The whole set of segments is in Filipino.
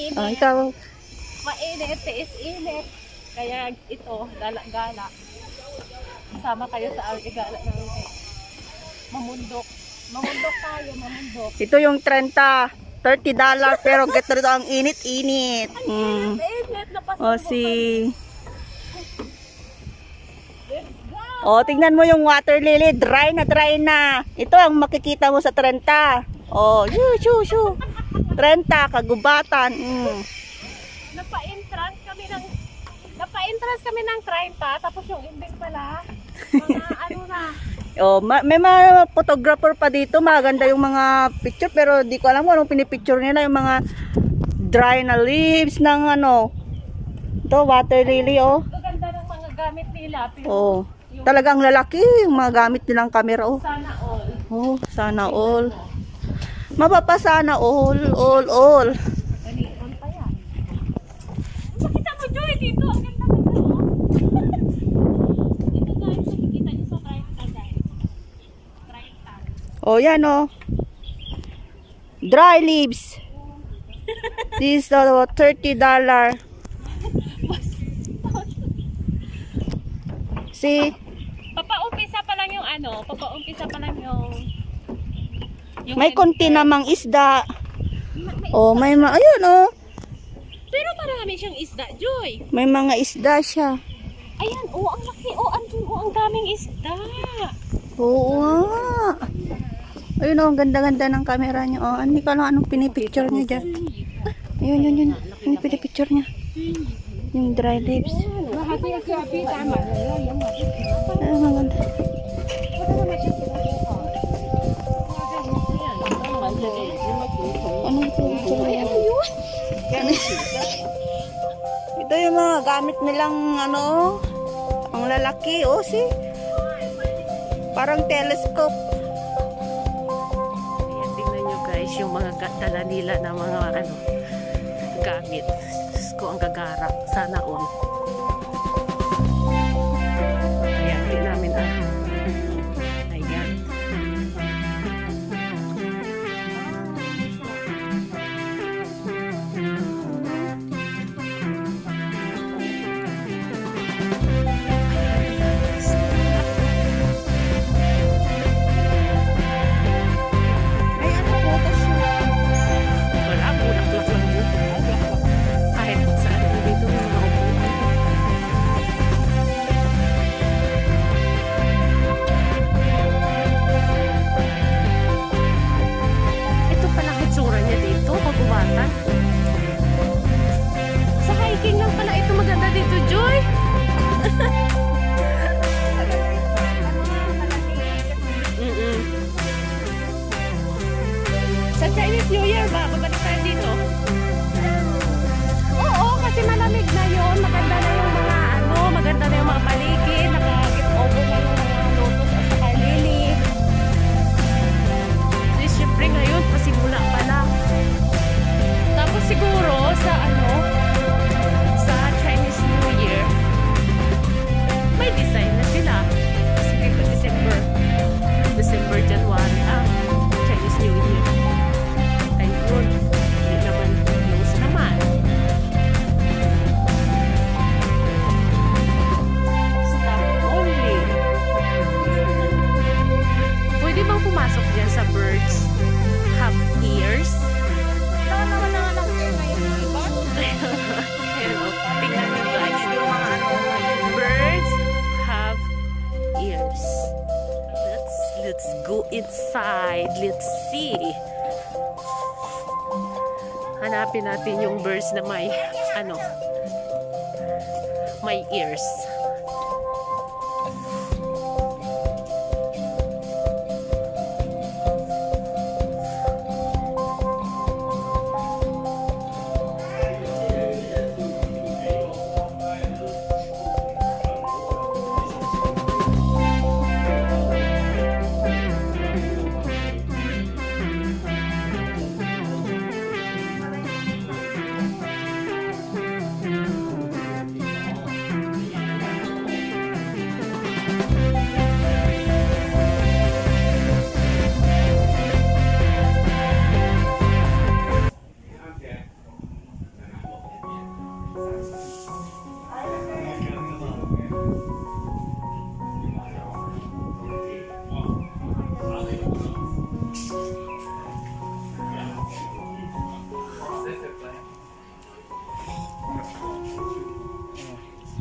mainit. Ikaw. Mainit, tiis init. Kaya ito, gala-gala. Kasama kayo sa gala ng mamundok. Mamundok tayo, mamundok. Ito yung 30 $30 pero get ito ang init-init. Init na O si... O, tingnan mo yung water lily, dry na. Ito ang makikita mo sa 30. O, shoo. 30, kagubatan. Napa-entrance kami ng 30, tapos yung ending pala, mga ano na. O, may mga photographer pa dito, maganda yung mga picture, pero di ko alam kung anong pinipicture nila, yung mga dry na leaves ng ano. Ito, water lily, o. Maganda ng mga gamit nila. Pero O. Talagang lalaki yung mga gamit nilang camera. Oh. sana all. Oh, sana all. Mapapa sana all. Panion pa yan. Makita mo, Joy, dito. Ang ganda-ganda, oh. Ito guys, nakikita niyo sa 30 guys. 30. Oh, yan oh. Dry leaves. This is $30. See? Papaumpisa pa lang yung ano, May konti namang isda. Oh, may ayun oh. Pero marami siyang isda, Joy. May mga isda siya. Ayan, oh, ang laki. Oh, ang daming isda. Oo nga. Ayun oh, ang ganda-ganda ng camera niya. Oh, hindi ko alam anong pinipicture niya dyan. Ayun. Ano pinipicture niya? Yung dry leaves. Ay, maganda. Anong pinipicture niya? Ito yung mga gamit nilang ano, ang lalaki. Oh, see? Parang telescope. Ayan, tingnan nyo guys, yung mga dala nila na mga ano, gamit. Diyos ko, ang gagara. Sana all. Ayan, tingnan namin ang ayan. Wala, bulaklak lang yun. Kahit saan dito yung mga upuan. Ito pala hitsura niya dito, pagbuwatan. Sa hiking lang pala ito maganda dito, Joy. Sa Chinese New Year ba? Babalik tayo dito? Oo, kasi malamig na yun. Maganda na yung mga ano, maganda na yung mga paligid. Nakakit-over na yung mga lotus at saka lily. Kasi syempre ngayon, pasimula pa lang. Tapos siguro sa ano, sa Chinese New Year, may design na sila. Kasi dito December, January ang Chinese New Year. Ayun, hindi naman close naman. Stop only. Pwede bang pumasok dyan sa birds have ears? Wala naman ang ear na yung iba. Pero, tingnan nyo guys, yung mga birds have ears. Let's go inside. Let's see. Hanapin natin yung birds na may ano, may ears.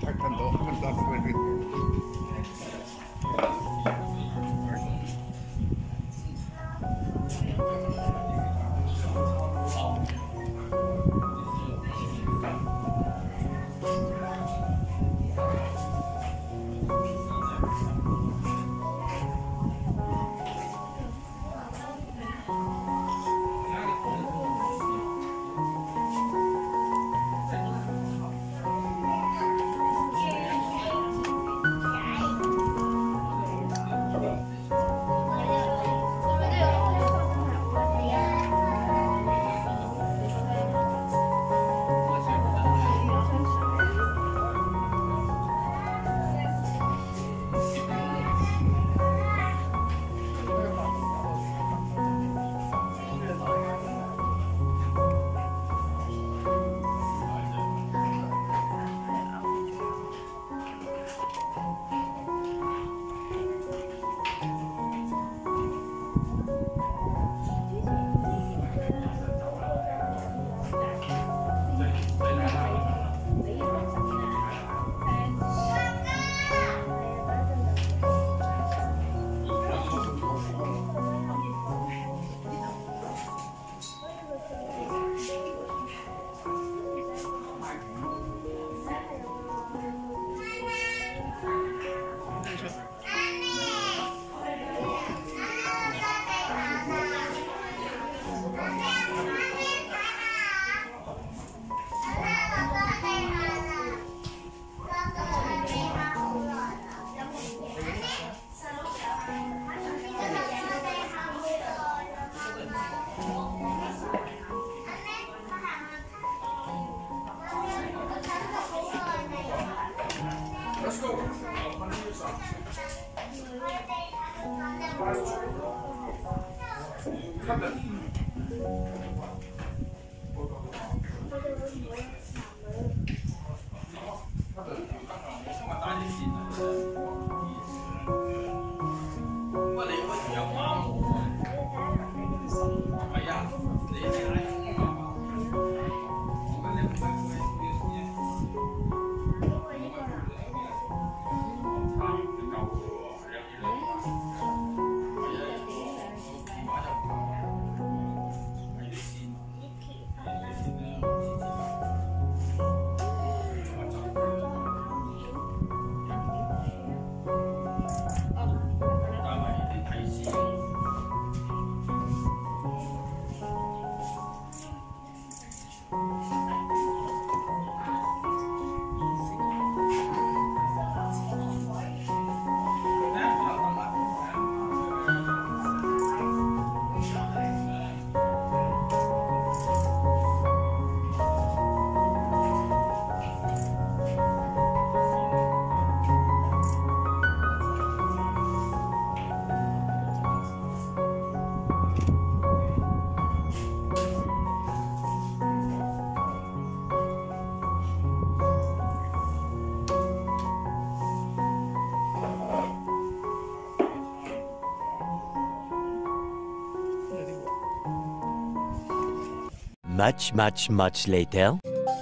Much later.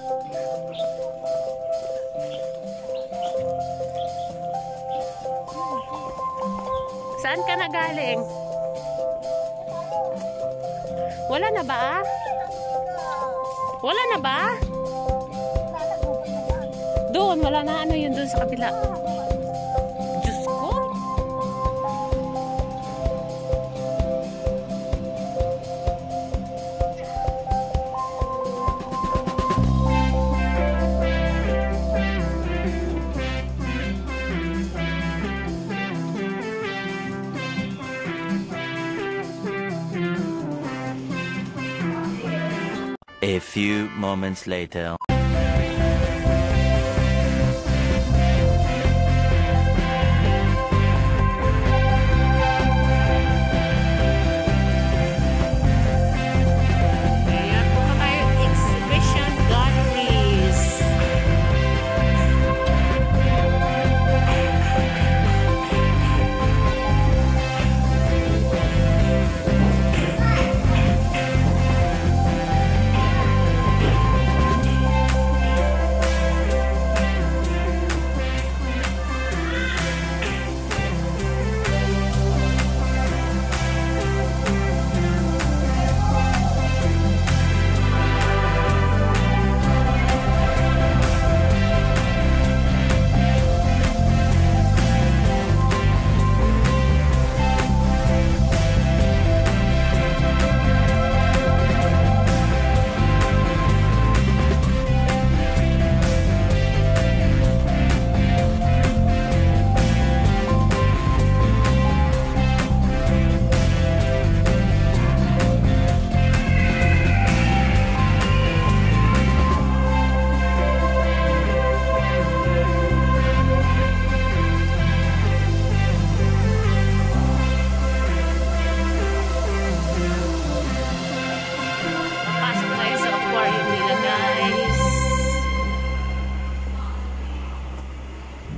Saan ka na galing? Wala na ba? Wala na ba? Doon, wala na. Ano yun doon sa kabila? Diyos ko. A few moments later. Ayan po ka tayo. Exhibition galleries.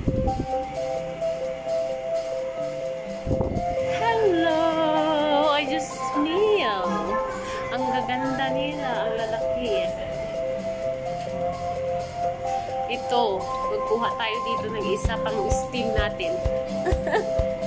Hello! I just smell. Ang gaganda nila, ang lalaki. Ito, magkuha tayo dito ng isa pang steam natin.